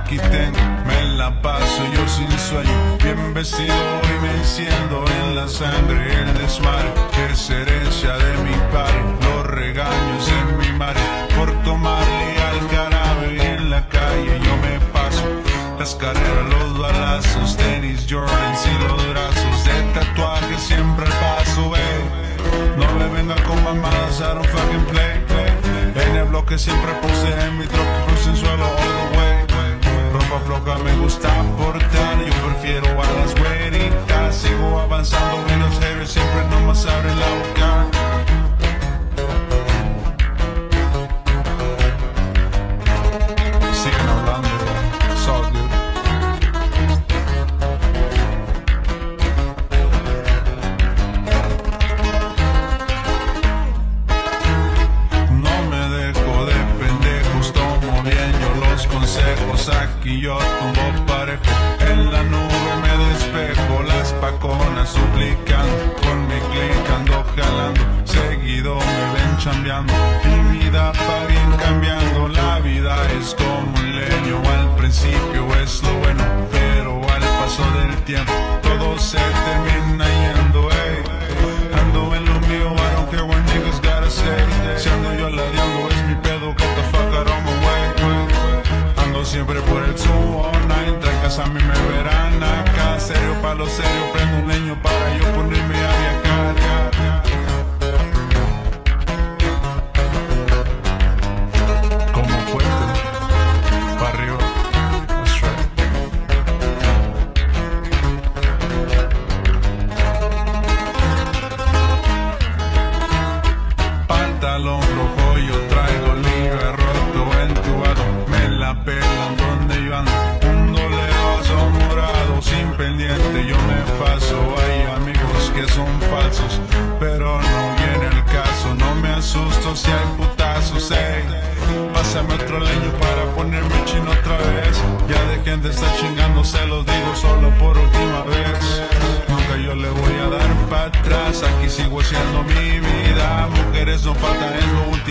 aquí tengo, me la paso yo sin sueño, bien vestido y me enciendo en la sangre el desmadre, que es herencia de mi padre, los regaños en mi madre, por tomarle al jarabe en la calle yo me paso, las carreras, los balazos, tenis, Jordans y los brazos, de tatuaje siempre al paso, no me vengan con mamadas, I don't fucking play. En el bloque siempre puse en mi troca, cruce en suelo all the way. Ropa floja me gusta portar, yo prefiero a las güeritas. Sigo avanzando y los haters siempre nomás abren la boca. Siguen hablando, it's all good. Aquí yo tumbo parejo, en la nube me despejo, las paconas suplican, con mi clic ando jalando, seguido me ven chambeando, mi vida va bien cambiando, la vida es como un leño, al principio es lo bueno, pero al paso del tiempo todo se termina yendo, ando en lo mío, I don't care what niggas gotta say, si ando yo ladeando es mi pedo, get the fuck out of my way. Siempre por el 219, trancas a mí me verán acá. Serio pa' lo serio, prendo un leño para yo ponerme a viajar. Como puente, pa' arriba, that's right. Pantalón rojo, yo traigo liga roto, entubado, me la pelan donde yo ando, un doleroso morado, sin pendiente yo me paso, hay amigos que son falsos, pero no viene el caso, no me asusto si hay putazos, pásame otro leño para ponerme chino otra vez, ya dejen de estar chingando, se los digo solo por última vez, nunca yo le voy a dar para atrás, aquí sigo siendo mi vida, mujeres no faltan, es lo último